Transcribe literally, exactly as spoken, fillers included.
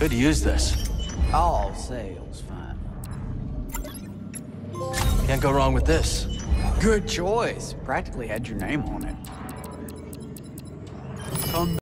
Could use this. All sales fine. Can't go wrong with this. Good choice. Practically had your name on it. Come